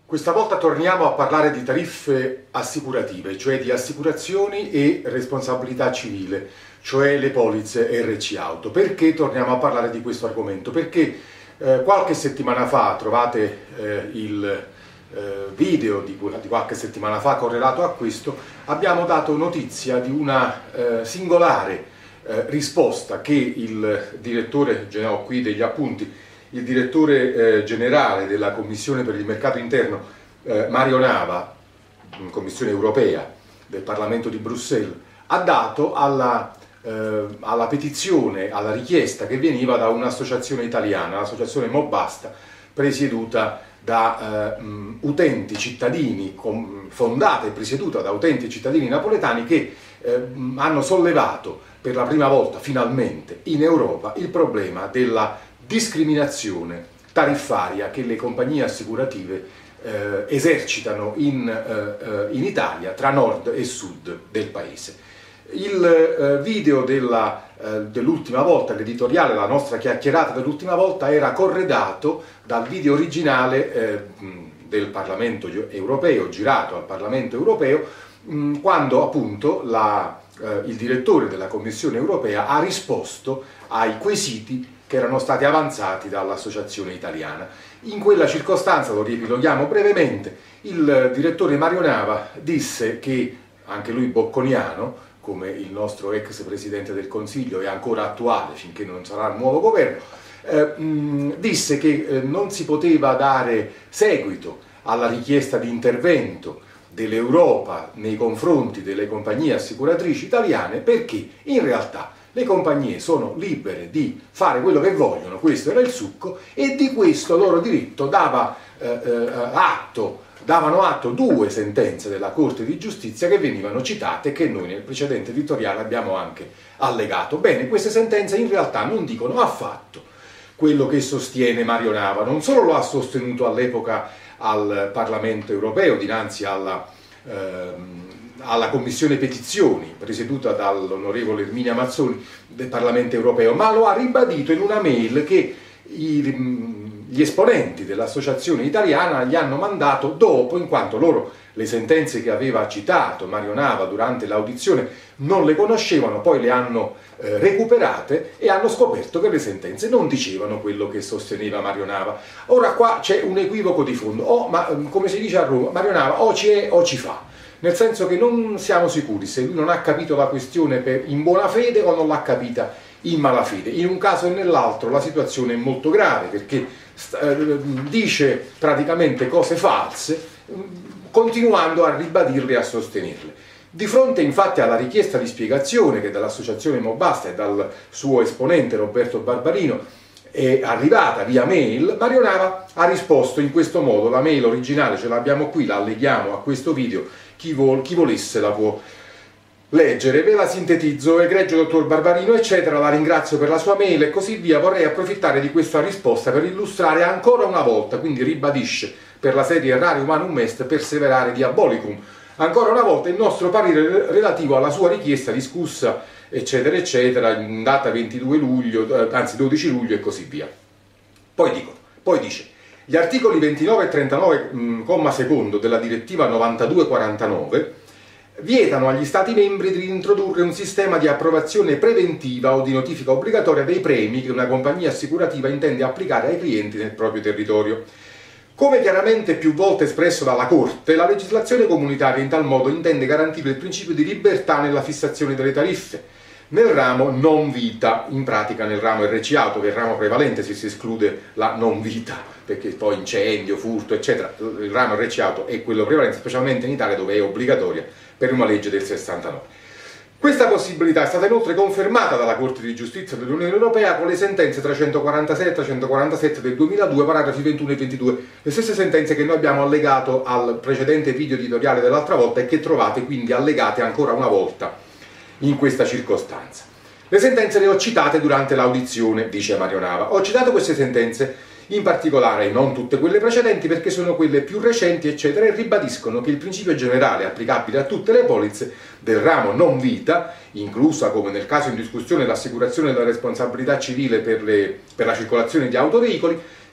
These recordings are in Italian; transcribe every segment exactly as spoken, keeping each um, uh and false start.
Questa volta torniamo a parlare di tariffe assicurative, cioè di assicurazioni e responsabilità civile, cioè le polizze R C Auto. Perché torniamo a parlare di questo argomento? Perché eh, qualche settimana fa, trovate eh, il eh, video di, di qualche settimana fa correlato a questo, abbiamo dato notizia di una eh, singolare eh, risposta che il direttore, ho qui degli appunti, il direttore eh, generale della Commissione per il mercato interno, eh, Mario Nava, in Commissione europea del Parlamento di Bruxelles, ha dato alla, eh, alla petizione, alla richiesta che veniva da un'associazione italiana, l'associazione Mobasta, presieduta da eh, mh, utenti cittadini, com, fondata e presieduta da utenti cittadini napoletani che eh, mh, hanno sollevato per la prima volta finalmente in Europa il problema della discriminazione tariffaria che le compagnie assicurative eh, esercitano in, eh, in Italia tra nord e sud del paese. Il eh, video della, eh, dell'ultima volta, l'editoriale, la nostra chiacchierata dell'ultima volta era corredato dal video originale eh, del Parlamento europeo, girato al Parlamento europeo, mh, quando appunto la, eh, il direttore della Commissione europea ha risposto ai quesiti che erano stati avanzati dall'associazione italiana. In quella circostanza, lo riepiloghiamo brevemente, il direttore Mario Nava disse che, anche lui bocconiano, come il nostro ex Presidente del Consiglio, è ancora attuale finché non sarà il nuovo governo, eh, mh, disse che eh, non si poteva dare seguito alla richiesta di intervento dell'Europa nei confronti delle compagnie assicuratrici italiane perché in realtà le compagnie sono libere di fare quello che vogliono, questo era il succo, e di questo loro diritto dava, eh, eh, atto, davano atto due sentenze della Corte di Giustizia che venivano citate e che noi nel precedente editoriale abbiamo anche allegato. Bene, queste sentenze in realtà non dicono affatto quello che sostiene Mario Nava, non solo lo ha sostenuto all'epoca al Parlamento europeo dinanzi alla ehm, alla Commissione Petizioni, presieduta dall'onorevole Erminia Mazzoni del Parlamento Europeo, ma lo ha ribadito in una mail che i, gli esponenti dell'associazione italiana gli hanno mandato dopo, in quanto loro le sentenze che aveva citato Mario Nava durante l'audizione non le conoscevano, poi le hanno eh, recuperate e hanno scoperto che le sentenze non dicevano quello che sosteneva Mario Nava. Ora qua c'è un equivoco di fondo, o, ma, come si dice a Roma, Mario Nava o ci è o ci fa. Nel senso che non siamo sicuri se lui non ha capito la questione per, in buona fede o non l'ha capita in malafede. In un caso e nell'altro la situazione è molto grave perché eh, dice praticamente cose false continuando a ribadirle e a sostenerle. Di fronte infatti alla richiesta di spiegazione che dall'associazione Mobasta e dal suo esponente Roberto Barbarino è arrivata via mail, Mario Nava ha risposto in questo modo. La mail originale ce l'abbiamo qui, la alleghiamo a questo video, chi, vol, chi volesse la può leggere. Ve la sintetizzo: egregio dottor Barbarino eccetera, la ringrazio per la sua mail e così via. Vorrei approfittare di questa risposta per illustrare ancora una volta, quindi ribadisce per la serie Rare Humanum Est perseverare diabolicum, ancora una volta il nostro parere relativo alla sua richiesta discussa eccetera eccetera in data ventidue luglio, anzi dodici luglio e così via. Poi, dico, poi dice: gli articoli ventinove e trentanove, comma secondo della direttiva novantadue quarantanove vietano agli Stati membri di introdurre un sistema di approvazione preventiva o di notifica obbligatoria dei premi che una compagnia assicurativa intende applicare ai clienti nel proprio territorio. Come chiaramente più volte espresso dalla Corte, la legislazione comunitaria in tal modo intende garantire il principio di libertà nella fissazione delle tariffe nel ramo non vita, in pratica nel ramo R C Auto, che è il ramo prevalente se si esclude la non vita, perché poi incendio, furto, eccetera, il ramo R C Auto è quello prevalente, specialmente in Italia dove è obbligatoria per una legge del sessantanove. Questa possibilità è stata inoltre confermata dalla Corte di Giustizia dell'Unione Europea con le sentenze trecentoquarantasei e trecentoquarantasette del duemiladue, paragrafi ventuno e ventidue, le stesse sentenze che noi abbiamo allegato al precedente video editoriale dell'altra volta e che trovate quindi allegate ancora una volta in questa circostanza. Le sentenze le ho citate durante l'audizione, dice Mario Nava. Ho citato queste sentenze in particolare, non tutte quelle precedenti, perché sono quelle più recenti eccetera e ribadiscono che il principio generale applicabile a tutte le polizze del ramo non vita, inclusa come nel caso in discussione l'assicurazione della responsabilità civile per, le, per la circolazione di autoveicoli,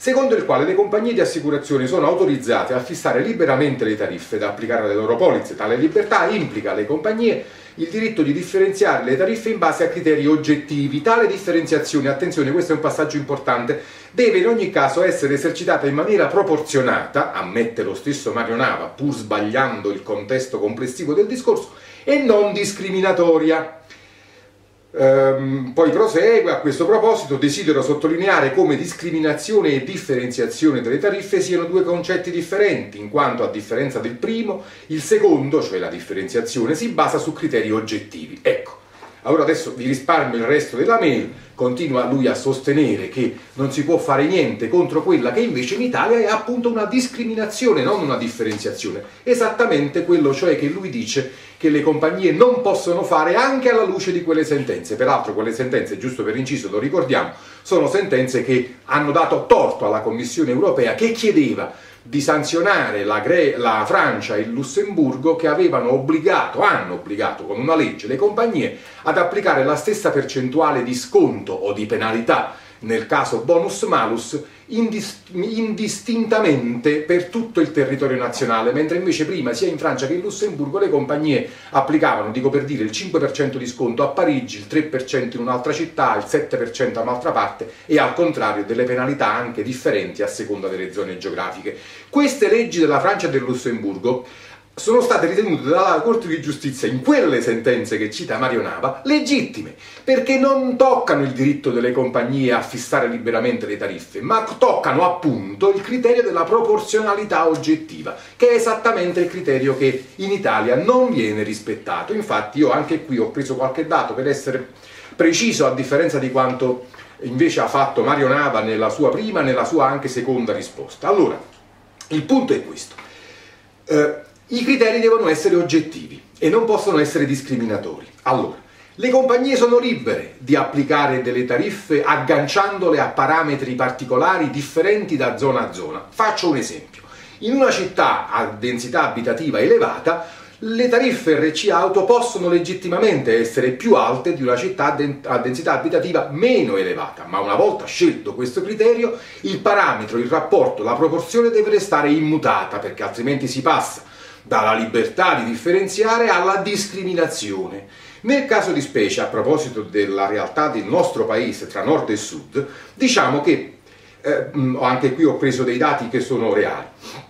secondo il quale le compagnie di assicurazione sono autorizzate a fissare liberamente le tariffe da applicare alle loro polizze. Tale libertà implica alle compagnie il diritto di differenziare le tariffe in base a criteri oggettivi. Tale differenziazione, attenzione, questo è un passaggio importante, deve in ogni caso essere esercitata in maniera proporzionata, ammette lo stesso Mario Nava, pur sbagliando il contesto complessivo del discorso, e non discriminatoria. Ehm, poi prosegue: a questo proposito desidero sottolineare come discriminazione e differenziazione delle tariffe siano due concetti differenti, in quanto a differenza del primo, il secondo, cioè la differenziazione, si basa su criteri oggettivi. Ecco, allora adesso vi risparmio il resto della mail. Continua lui a sostenere che non si può fare niente contro quella che invece in Italia è appunto una discriminazione, non una differenziazione. Esattamente quello cioè che lui dice che le compagnie non possono fare anche alla luce di quelle sentenze. Peraltro quelle sentenze, giusto per inciso lo ricordiamo, sono sentenze che hanno dato torto alla Commissione europea, che chiedeva di sanzionare la, Gre la Francia e il Lussemburgo, che avevano obbligato, hanno obbligato con una legge le compagnie ad applicare la stessa percentuale di sconto o di penalità nel caso bonus malus indist indistintamente per tutto il territorio nazionale, mentre invece prima sia in Francia che in Lussemburgo le compagnie applicavano, dico per dire, il cinque per cento di sconto a Parigi, il tre per cento in un'altra città, il sette per cento a un'altra parte, e al contrario delle penalità anche differenti a seconda delle zone geografiche. Queste leggi della Francia e del Lussemburgo sono state ritenute dalla Corte di Giustizia, in quelle sentenze che cita Mario Nava, legittime, perché non toccano il diritto delle compagnie a fissare liberamente le tariffe, ma toccano appunto il criterio della proporzionalità oggettiva, che è esattamente il criterio che in Italia non viene rispettato. Infatti io anche qui ho preso qualche dato per essere preciso, a differenza di quanto invece ha fatto Mario Nava nella sua prima e nella sua anche seconda risposta. Allora, il punto è questo. Eh, I criteri devono essere oggettivi e non possono essere discriminatori. Allora, le compagnie sono libere di applicare delle tariffe agganciandole a parametri particolari differenti da zona a zona. Faccio un esempio. In una città a densità abitativa elevata, le tariffe R C auto possono legittimamente essere più alte di una città a densità abitativa meno elevata, ma una volta scelto questo criterio, il parametro, il rapporto, la proporzione deve restare immutata, perché altrimenti si passa dalla libertà di differenziare alla discriminazione. Nel caso di specie, a proposito della realtà del nostro paese tra nord e sud, diciamo che, eh, anche qui ho preso dei dati che sono reali,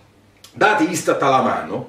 dati Istat alla mano,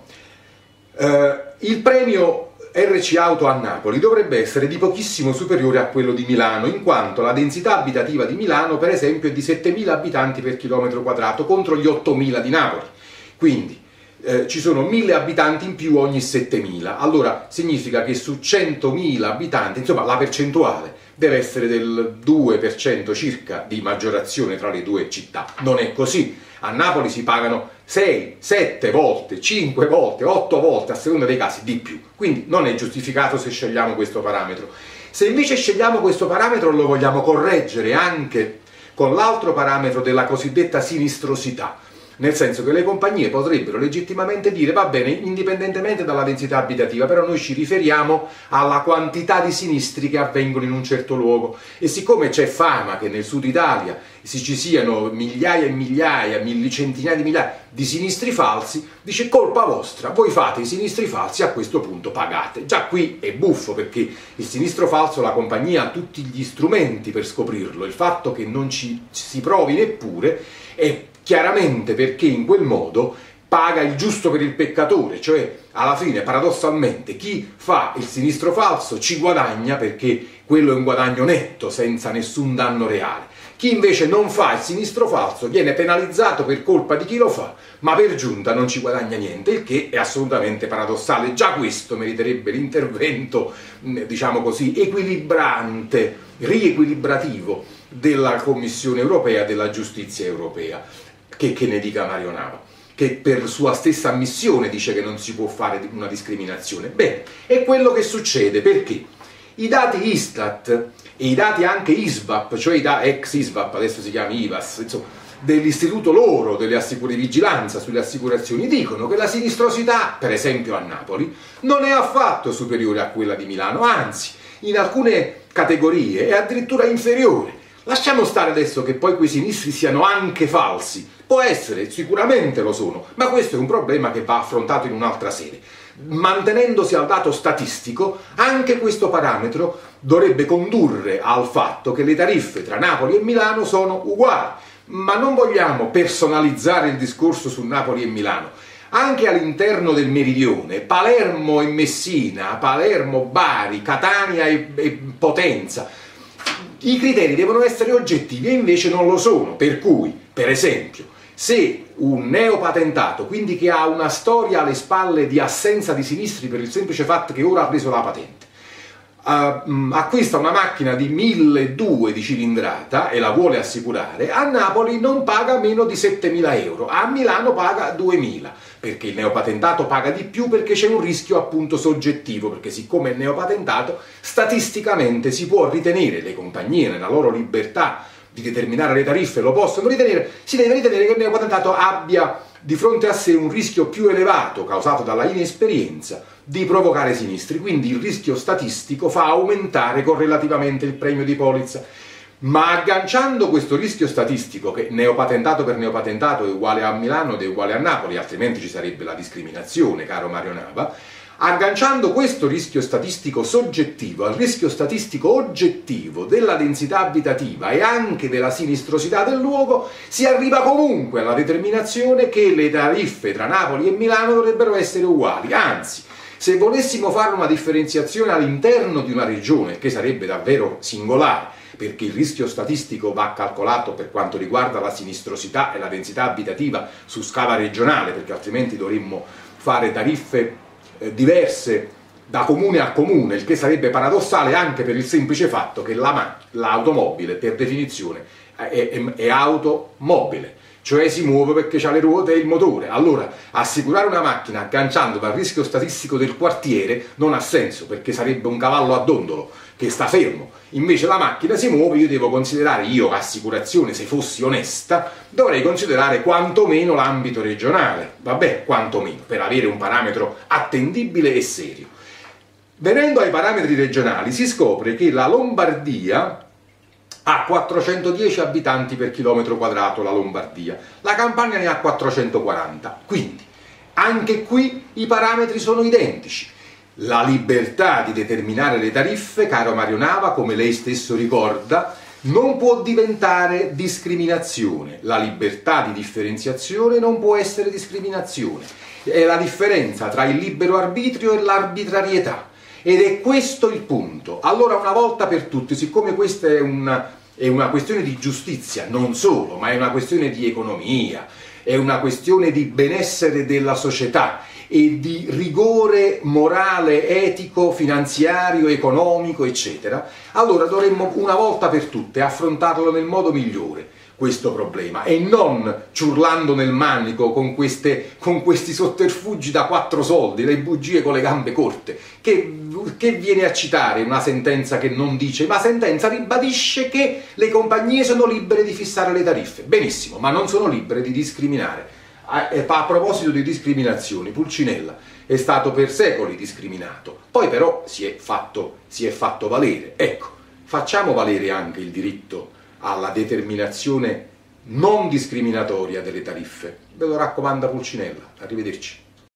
eh, il premio R C auto a Napoli dovrebbe essere di pochissimo superiore a quello di Milano, in quanto la densità abitativa di Milano, per esempio, è di settemila abitanti per chilometro quadrato contro gli ottomila di Napoli. Quindi Eh, ci sono mille abitanti in più ogni settemila, allora significa che su centomila abitanti, insomma la percentuale deve essere del due per cento circa di maggiorazione tra le due città. Non è così, a Napoli si pagano sei, sette volte, cinque volte, otto volte, a seconda dei casi, di più, quindi non è giustificato se scegliamo questo parametro. Se invece scegliamo questo parametro lo vogliamo correggere anche con l'altro parametro della cosiddetta sinistrosità, nel senso che le compagnie potrebbero legittimamente dire: va bene, indipendentemente dalla densità abitativa, però noi ci riferiamo alla quantità di sinistri che avvengono in un certo luogo, e siccome c'è fama che nel sud Italia ci siano migliaia e migliaia, centinaia di migliaia di sinistri falsi, dice: colpa vostra, voi fate i sinistri falsi, a questo punto pagate. Già qui è buffo, perché il sinistro falso la compagnia ha tutti gli strumenti per scoprirlo, il fatto che non ci si provi neppure è chiaramente perché in quel modo paga il giusto per il peccatore, cioè alla fine paradossalmente chi fa il sinistro falso ci guadagna, perché quello è un guadagno netto senza nessun danno reale. Chi invece non fa il sinistro falso viene penalizzato per colpa di chi lo fa, ma per giunta non ci guadagna niente, il che è assolutamente paradossale. Già questo meriterebbe l'intervento, diciamo così, equilibrante, riequilibrativo della Commissione europea, della giustizia europea. Che, che ne dica Mario Nava, che per sua stessa ammissione dice che non si può fare una discriminazione. Bene, è quello che succede, perché i dati Istat e i dati anche ISVAP, cioè i dati ex ISVAP, adesso si chiama I V A S, insomma, dell'istituto loro delle assicurazioni, di vigilanza sulle assicurazioni, dicono che la sinistrosità, per esempio a Napoli, non è affatto superiore a quella di Milano, anzi, in alcune categorie è addirittura inferiore. Lasciamo stare adesso che poi quei sinistri siano anche falsi, può essere, sicuramente lo sono, ma questo è un problema che va affrontato in un'altra sede. Mantenendosi al dato statistico, anche questo parametro dovrebbe condurre al fatto che le tariffe tra Napoli e Milano sono uguali, ma non vogliamo personalizzare il discorso su Napoli e Milano. Anche all'interno del meridione, Palermo e Messina, Palermo, Bari, Catania e, e Potenza, i criteri devono essere oggettivi e invece non lo sono, per cui, per esempio, se un neopatentato, quindi che ha una storia alle spalle di assenza di sinistri per il semplice fatto che ora ha preso la patente, Uh, acquista una macchina di milleduecento di cilindrata e la vuole assicurare, a Napoli non paga meno di settemila euro, a Milano paga duemila, perché il neopatentato paga di più perché c'è un rischio appunto soggettivo, perché siccome è neopatentato statisticamente si può ritenere, le compagnie nella loro libertà di determinare le tariffe lo possono ritenere, si deve ritenere che il neopatentato abbia di fronte a sé un rischio più elevato causato dalla inesperienza di provocare sinistri, quindi il rischio statistico fa aumentare correlativamente il premio di polizza. Ma agganciando questo rischio statistico, che neopatentato per neopatentato è uguale a Milano ed è uguale a Napoli, altrimenti ci sarebbe la discriminazione, caro Mario Nava, agganciando questo rischio statistico soggettivo al rischio statistico oggettivo della densità abitativa e anche della sinistrosità del luogo, si arriva comunque alla determinazione che le tariffe tra Napoli e Milano dovrebbero essere uguali, anzi, se volessimo fare una differenziazione all'interno di una regione, che sarebbe davvero singolare, perché il rischio statistico va calcolato per quanto riguarda la sinistrosità e la densità abitativa su scala regionale, perché altrimenti dovremmo fare tariffe eh, diverse da comune a comune, il che sarebbe paradossale anche per il semplice fatto che l'automobile, per definizione, è, è, è automobile. Cioè si muove perché ha le ruote e il motore. Allora, assicurare una macchina agganciandola al rischio statistico del quartiere non ha senso, perché sarebbe un cavallo a dondolo che sta fermo. Invece la macchina si muove, io devo considerare, io assicurazione, se fossi onesta, dovrei considerare quantomeno l'ambito regionale, vabbè, quantomeno, per avere un parametro attendibile e serio. Venendo ai parametri regionali, si scopre che la Lombardia ha quattrocentodieci abitanti per chilometro quadrato, la Lombardia, la Campania ne ha quattrocentoquaranta, quindi anche qui i parametri sono identici. La libertà di determinare le tariffe, caro Mario Nava, come lei stesso ricorda, non può diventare discriminazione, la libertà di differenziazione non può essere discriminazione, è la differenza tra il libero arbitrio e l'arbitrarietà. Ed è questo il punto. Allora, una volta per tutte, siccome questa è una, è una questione di giustizia, non solo, ma è una questione di economia, è una questione di benessere della società e di rigore morale, etico, finanziario, economico, eccetera, allora dovremmo una volta per tutte affrontarlo nel modo migliore, questo problema, e non ciurlando nel manico con, queste, con questi sotterfugi da quattro soldi, le bugie con le gambe corte, che, che viene a citare una sentenza che non dice, ma sentenza ribadisce che le compagnie sono libere di fissare le tariffe. Benissimo, ma non sono libere di discriminare. A, a proposito di discriminazioni, Pulcinella è stato per secoli discriminato, poi però si è fatto, si è fatto valere. Ecco, facciamo valere anche il diritto alla determinazione non discriminatoria delle tariffe. Ve lo raccomanda Pulcinella. Arrivederci.